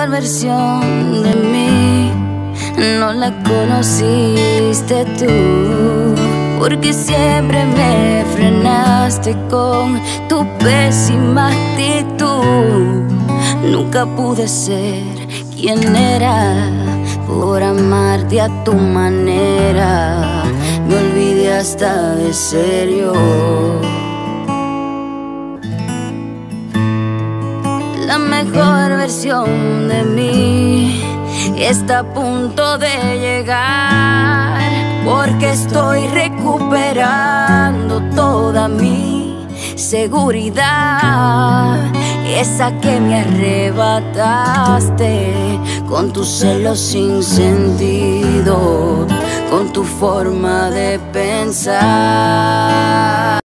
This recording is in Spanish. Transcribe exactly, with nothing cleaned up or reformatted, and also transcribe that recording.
mejor versión de mí no la conociste tú, porque siempre me frenaste con tu pésima actitud. Nunca pude ser quien era por amarte a tu manera. Me olvidé hasta de ser yo. La mejor versión de mí está a punto de llegar, porque estoy recuperando toda mi seguridad, esa que me arrebataste con tus celos sin sentido, con tu forma de pensar.